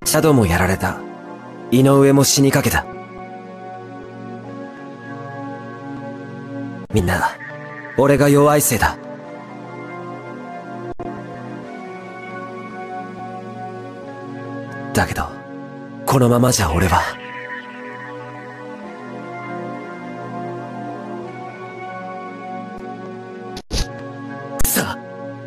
シャドウもやられた。井上も死にかけた。みんな、俺が弱いせいだ。だけど、このままじゃ俺は。さあ。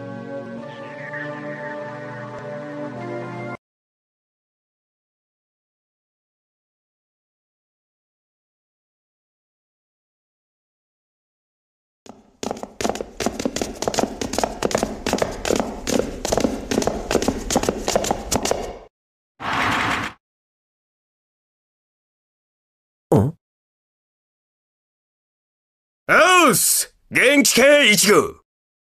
おうす、元気かい、イチゴ。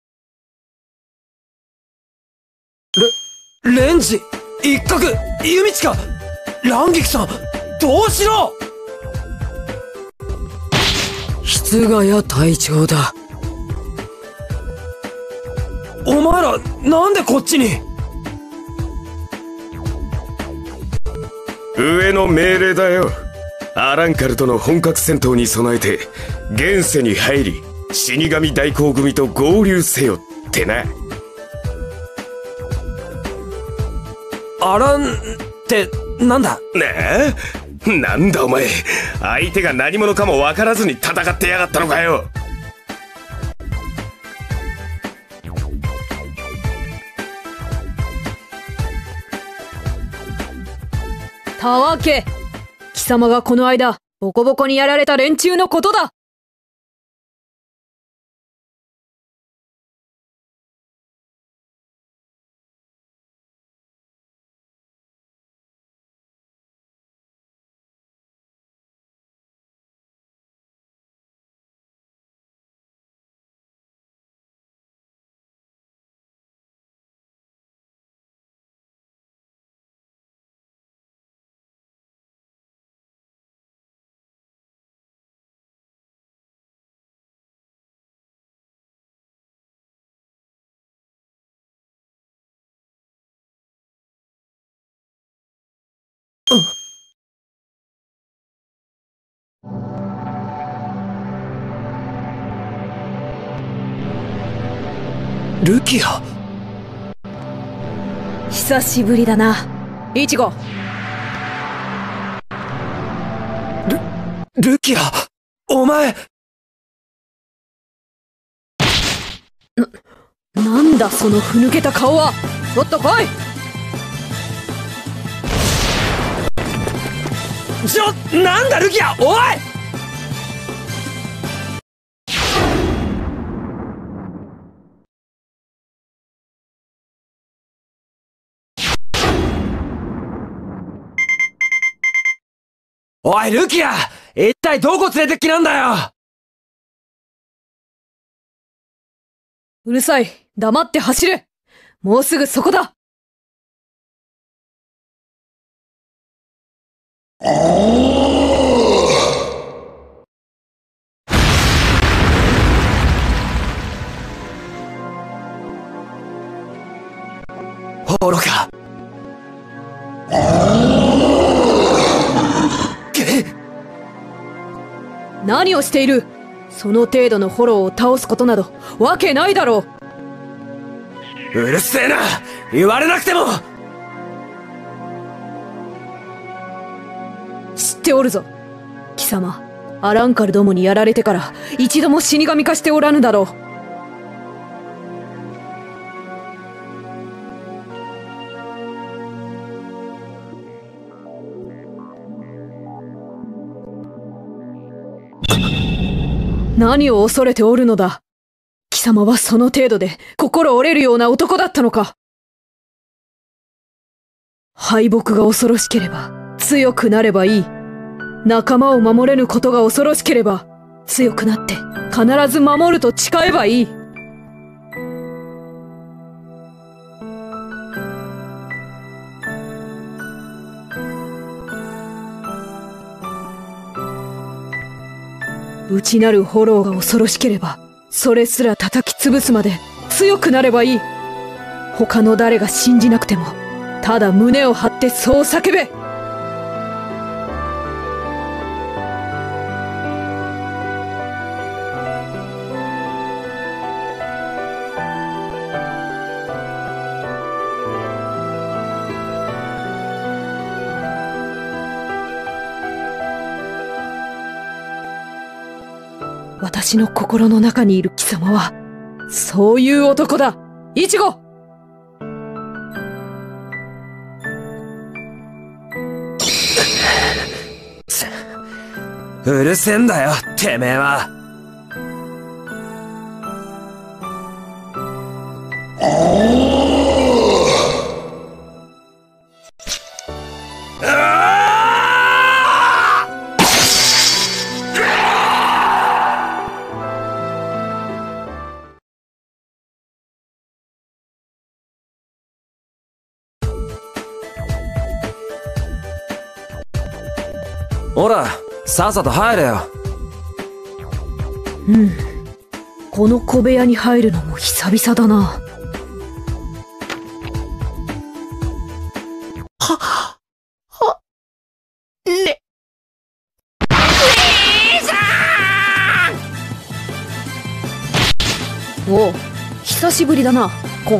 レンジ、一角、弓地か。蘭菊さん、どうしろ。 室ヶ谷隊長だ。 お前ら、なんでこっちに。 上の命令だよ。アランカルとの本格戦闘に備えて現世に入り、死神代行組と合流せよってな。 アランってなんだ。 なあ、なんだお前、相手が何者かも分からずに戦ってやがったのかよ。 たわけ、貴様がこの間ボコボコにやられた連中のことだ。 ルキア。 久しぶりだな、イチゴ。 ルキア、お前。 なんだそのふぬけた顔は。ちょっと来い。 なんだルキア、おい。おいルキア、一体どこ連れてきなんだよ。 うるさい、黙って走れ。もうすぐそこだ。 愚か。 何をしている。その程度のフォローを倒すことなどわけないだろう。 うるせえな、言われなくても。 知っておるぞ貴様。アランカルどもにやられてから一度も死神化しておらぬだろう。何を恐れておるのだ。貴様はその程度で心折れるような男だったのか。敗北が恐ろしければ強くなればいい。仲間を守れぬことが恐ろしければ強くなって必ず守ると誓えばいい。内なるフォローが恐ろしければそれすら叩き潰すまで強くなればいい。他の誰が信じなくてもただ胸を張ってそう叫べ。私の心の中にいる貴様は、そういう男だ、イチゴ。 うるせえんだよ、てめえは。ほら、さっさと入れよ。 この小部屋に入るのも久々だな。おう、久しぶりだな、コン。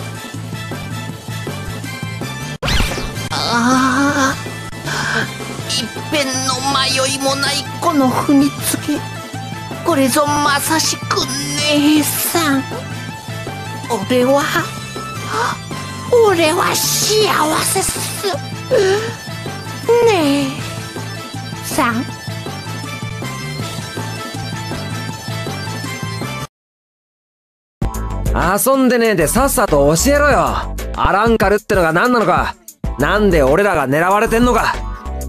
一片の迷いもないこの踏みつけ、これぞまさしく姉さん。俺は幸せっす。姉さん。 遊んでねえでさっさと教えろよ。アランカルってのが何なのか、なんで俺らが狙われてんのか。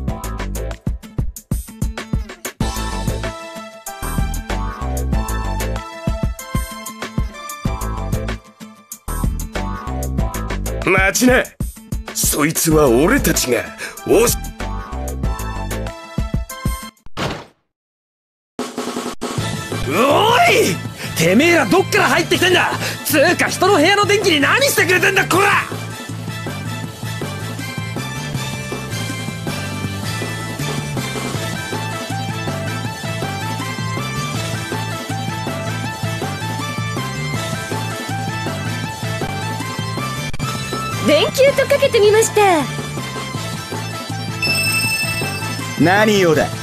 待ちな。そいつは俺たちがおいてめえらどっから入ってきてんだ。つうか人の部屋の電気に何してくれてんだこら。 電球とかけてみました。 何用だ。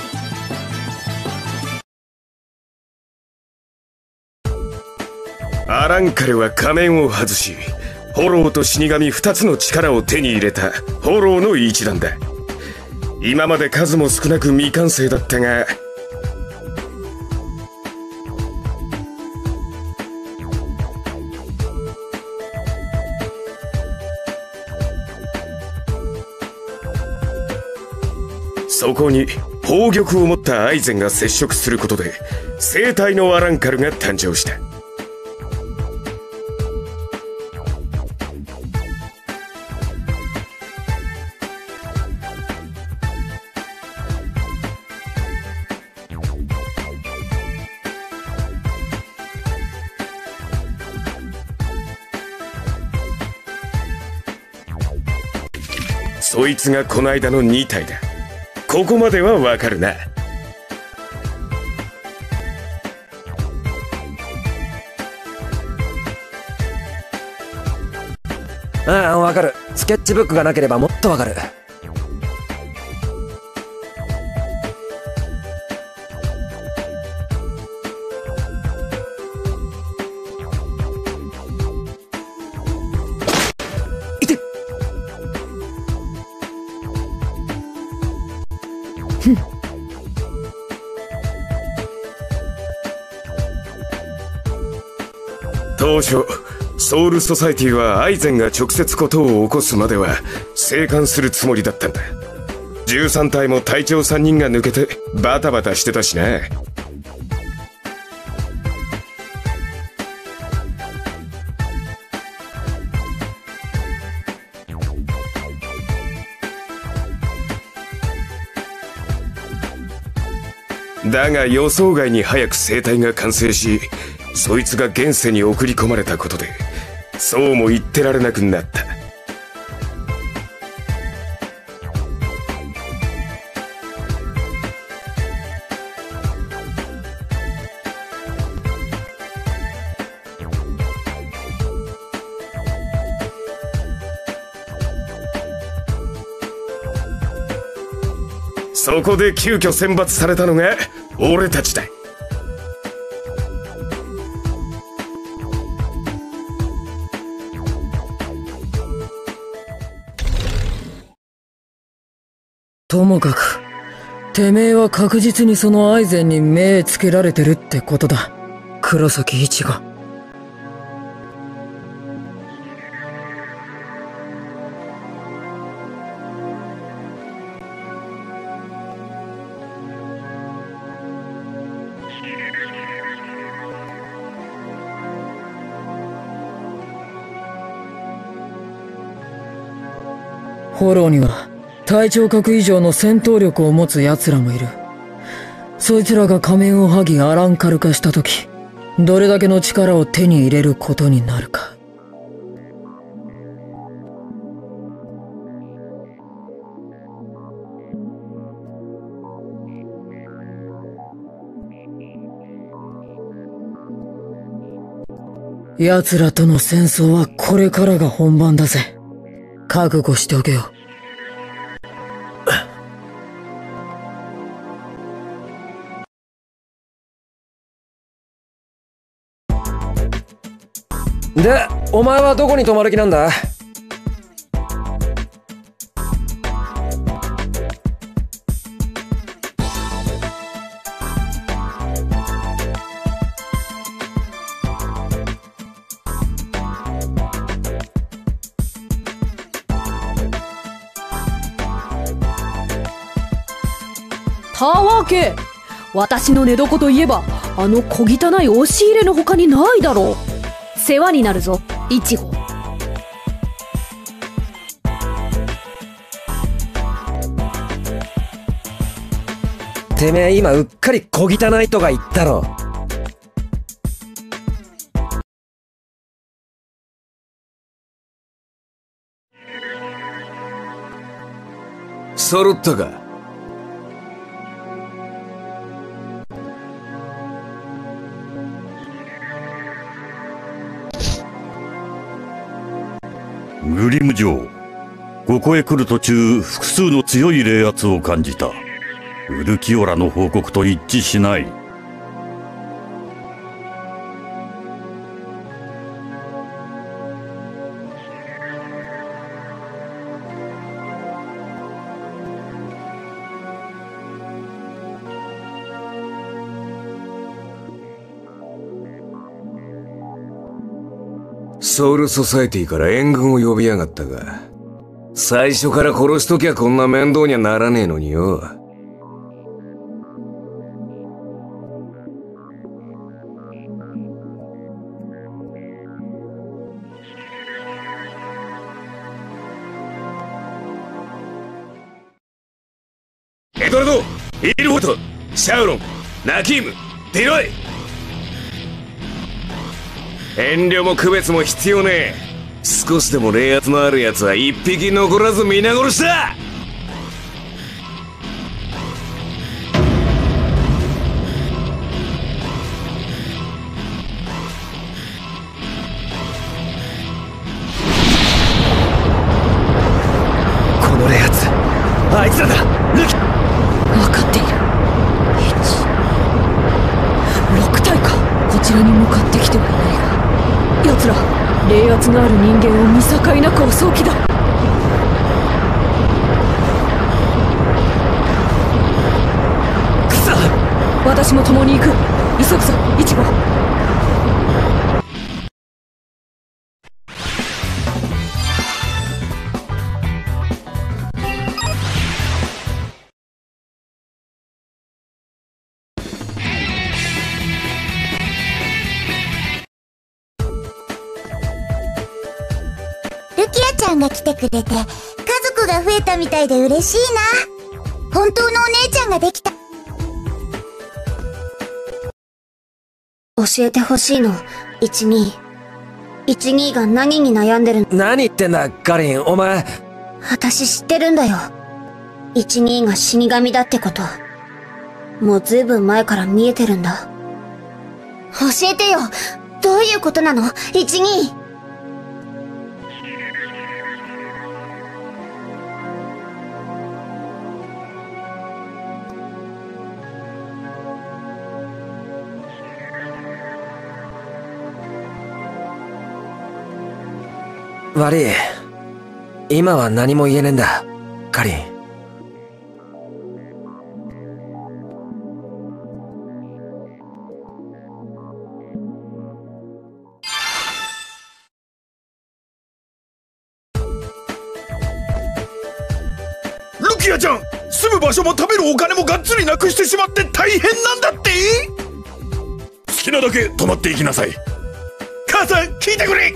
アランカルは仮面を外し、炎と死神2つの力を手に入れた炎の一団だ。今まで数も少なく未完成だったが、そこに宝玉を持ったアイゼンが接触することで生体のアランカルが誕生した。そいつがこの間の2体だ。ここまではわかるな。 ああ、わかる。スケッチブックがなければもっとわかる。いて。 当初ソウルソサイティはアイゼンが直接事を起こすまでは静観するつもりだったんだ。13体も隊長3人が抜けてバタバタしてたしな。だが予想外に早く生体が完成し、そいつが現世に送り込まれたことでそうも言ってられなくなった。 そこで急遽選抜されたのが俺たちだ。 ともかく、てめえは確実にそのアイゼンに目つけられてるってことだ。黒崎一護。フォローには隊長格以上の戦闘力を持つ奴らもいる。そいつらが仮面を剥ぎアランカル化した時、どれだけの力を手に入れることになるか。奴らとの戦争はこれからが本番だぜ。覚悟しておけよ。 で、お前はどこに泊まる気なんだ？ たわけ、私の寝床といえばあの小汚い押し入れの他にないだろう。世話になるぞ、イチゴ。 てめえ今うっかり小汚いとか言ったろ。 揃ったか？ グリム城、ここへ来る途中、複数の強い冷圧を感じた。ウルキオラの報告と一致しない。 ソウルソサエティから援軍を呼びやがったが、最初から殺しときゃこんな面倒にはならねえのによ。エドラド、イルフォト、シャウロン、ナキーム、デロイ。遠慮も区別も必要ねえ。少しでも冷圧のあるやつは一匹残らず皆殺しだ。 この冷圧、あいつらだ。ルキ。 分かっている。6体か。こちらに向かってきてはいないが、奴ら冷圧のある人間を見境なく襲う気だ。くそ、私も共に行く。急ぐぞ、イチゴ。 ルキアちゃんが来てくれて、家族が増えたみたいで嬉しいな。本当のお姉ちゃんができた。 教えてほしいの、12。12が何に悩んでるの？ 何言ってんだ、ガリン、お前。 私知ってるんだよ。12が死神だってこと。もうずいぶん前から見えてるんだ。 教えてよ。どういうことなの ?12。 悪い。今は何も言えねえんだ、カリン。 ルキアちゃん、住む場所も食べるお金もがっつりなくしてしまって大変なんだって。好きなだけ泊まっていきなさい。母さん、聞いてくれ。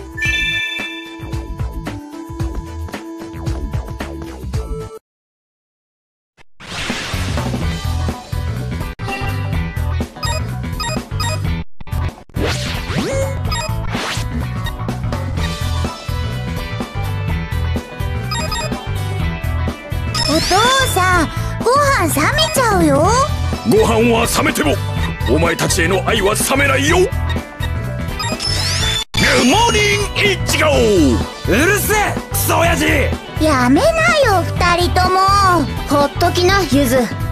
お父さん、ご飯冷めちゃうよ。 ご飯は冷めてもお前たちへの愛は冷めないよ。グッモーニングイチゴ。 うるせえ、クソ親父。 やめなよ、二人とも。ほっときな、ゆず。